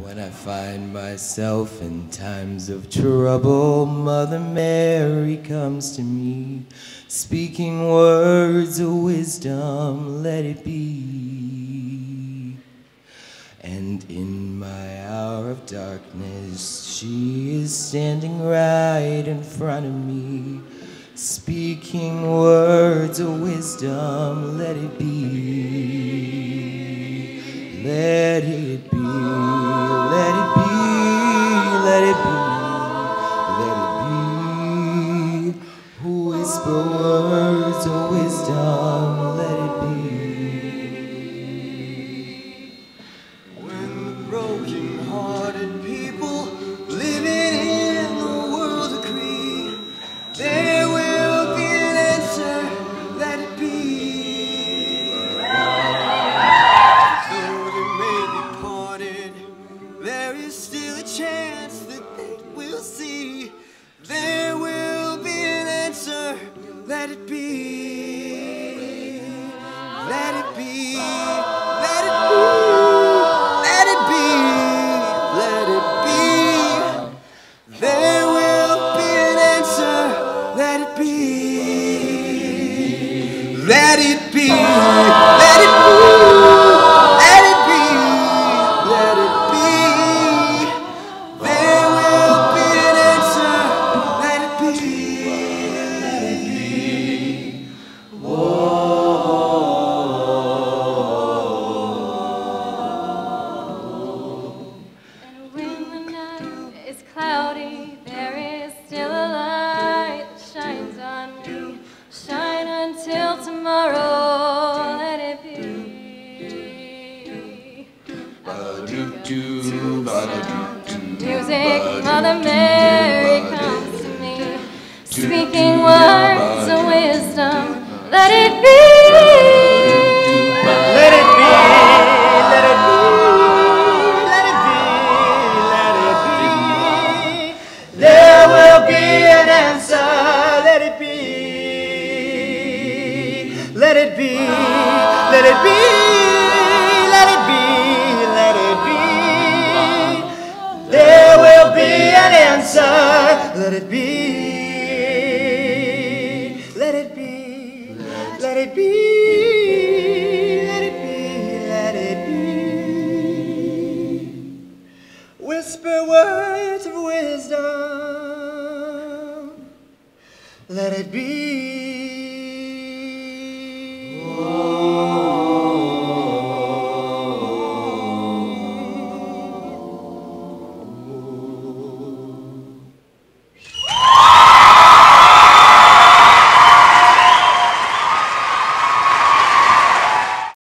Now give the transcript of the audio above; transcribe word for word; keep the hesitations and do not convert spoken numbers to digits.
When I find myself in times of trouble, Mother Mary comes to me, speaking words of wisdom, let it be. And in my hour of darkness, she is standing right in front of me, speaking words of wisdom, let it be. Let it be, let it be, let it be, let it be. Who whisper words of wisdom, let it be. When the broken-hearted people living in the world agree, there will be an answer, let it be. There is still a chance that they will see. There will be an answer, let it be. Let it be, let it be, let it be, let it be. There will be an answer, let it be. Let it be, let it be. Cloudy, there is still a light that shines on me. Shine until tomorrow, let it be. Music, Mother Mary comes to me, speaking words of wisdom, let it be. Let it be, let it be. There will be an answer, let it be. Let it be, let it be, let it be, let it be. There will be an answer, let it be. Let it be, let it be, let it be, let it be. Whisper words of wisdom, let it be.